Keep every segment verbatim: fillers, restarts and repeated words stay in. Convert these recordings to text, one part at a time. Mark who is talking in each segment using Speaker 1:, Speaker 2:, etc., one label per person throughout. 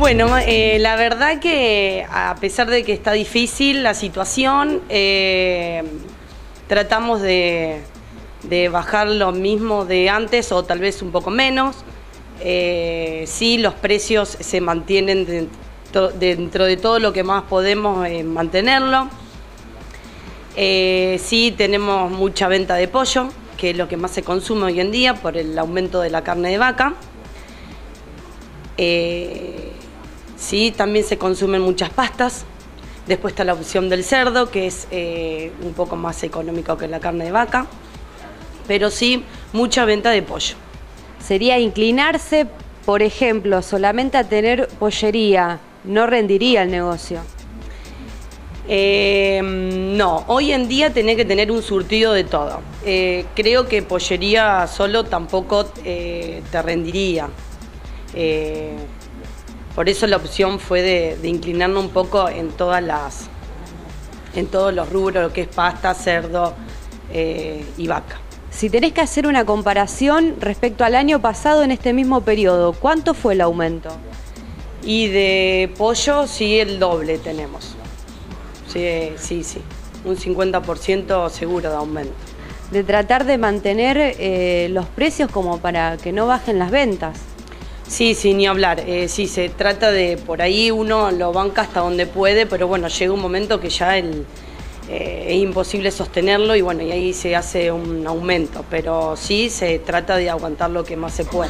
Speaker 1: Bueno, eh, la verdad que a pesar de que está difícil la situación, eh, tratamos de, de bajar lo mismo de antes o tal vez un poco menos. Eh, sí, los precios se mantienen dentro, dentro de todo lo que más podemos eh, mantenerlo. Eh, sí, tenemos mucha venta de pollo, que es lo que más se consume hoy en día por el aumento de la carne de vaca. Eh, sí, también se consumen muchas pastas. Después está la opción del cerdo, que es eh, un poco más económico que la carne de vaca. Pero sí, mucha venta de pollo.
Speaker 2: Sería inclinarse, por ejemplo, solamente a tener pollería, no rendiría el negocio.
Speaker 1: Eh, no, hoy en día tenés que tener un surtido de todo. Eh, creo que pollería solo tampoco eh, te rendiría. Eh, por eso la opción fue de, de inclinarnos un poco en todas las, en todos los rubros, lo que es pasta, cerdo eh, y vaca.
Speaker 2: Si tenés que hacer una comparación respecto al año pasado en este mismo periodo, ¿cuánto fue el aumento?
Speaker 1: Y de pollo sí el doble tenemos. Sí, sí, sí, un cincuenta por ciento seguro de aumento.
Speaker 2: De tratar de mantener eh, los precios como para que no bajen las ventas.
Speaker 1: Sí, sí, ni hablar. Eh, sí, se trata de, por ahí uno lo banca hasta donde puede, pero bueno, llega un momento que ya el, eh, es imposible sostenerlo y bueno, y ahí se hace un aumento, pero sí se trata de aguantar lo que más se puede.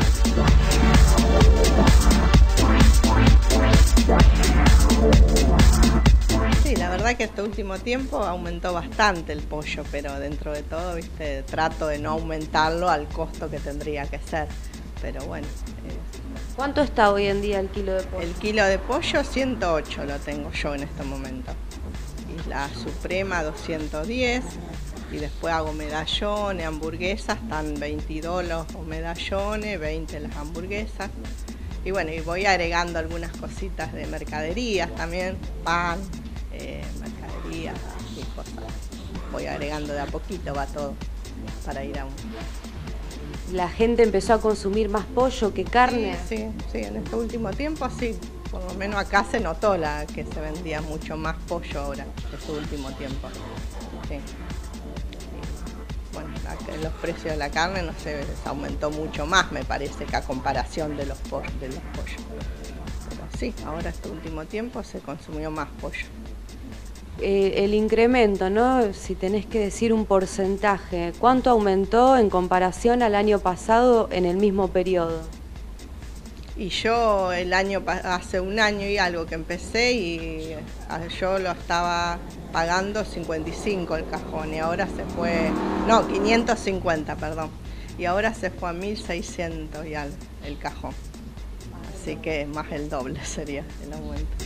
Speaker 3: Sí, la verdad que este último tiempo aumentó bastante el pollo, pero dentro de todo, viste, trato de no aumentarlo al costo que tendría que ser. Pero bueno. Eh,
Speaker 2: ¿Cuánto está hoy en día el kilo de pollo?
Speaker 3: El kilo de pollo ciento ocho lo tengo yo en este momento. Y la suprema doscientos diez. Y después hago medallones, hamburguesas, están veintidós los medallones, veinte las hamburguesas. Y bueno, y voy agregando algunas cositas de mercaderías también, pan, eh, mercaderías y cosas. Voy agregando de a poquito, va todo, para ir a un...
Speaker 2: ¿La gente empezó a consumir más pollo que carne?
Speaker 3: Sí, sí, sí, en este último tiempo sí. Por lo menos acá se notó la que se vendía mucho más pollo ahora, este último tiempo. Sí. Bueno, la, los precios de la carne, no sé, se aumentó mucho más, me parece, que a comparación de los, po de los pollos. Pero sí, ahora este último tiempo se consumió más pollo.
Speaker 2: Eh, el incremento, ¿no? Si tenés que decir un porcentaje, ¿cuánto aumentó en comparación al año pasado en el mismo periodo?
Speaker 3: Y yo el año hace un año y algo que empecé y yo lo estaba pagando cincuenta y cinco el cajón y ahora se fue, no, quinientos cincuenta, perdón, y ahora se fue a mil seiscientos y algo el cajón. Así que más el doble sería el aumento.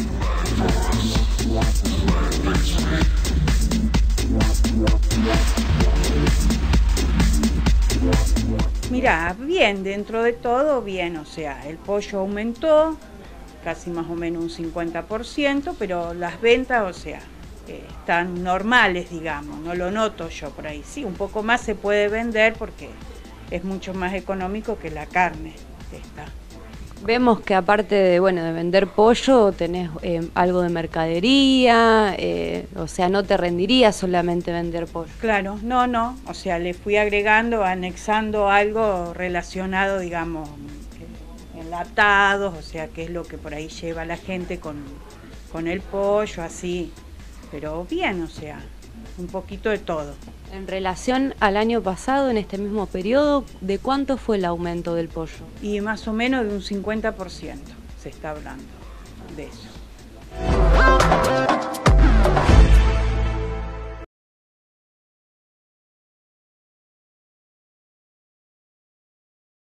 Speaker 4: Mirá, bien, dentro de todo, bien, o sea, el pollo aumentó, casi más o menos un cincuenta por ciento, pero las ventas, o sea, eh, están normales, digamos, no lo noto yo por ahí. Sí, un poco más se puede vender porque es mucho más económico que la carne esta.
Speaker 2: Vemos que aparte de, bueno, de vender pollo, tenés eh, algo de mercadería, eh, o sea, no te rendiría solamente vender pollo.
Speaker 4: Claro, no, no, o sea, le fui agregando, anexando algo relacionado, digamos, enlatados, o sea, que es lo que por ahí lleva la gente con, con el pollo, así, pero bien, o sea, un poquito de todo.
Speaker 2: En relación al año pasado, en este mismo periodo, ¿de cuánto fue el aumento del pollo?
Speaker 4: Y más o menos de un cincuenta por ciento se está hablando de eso.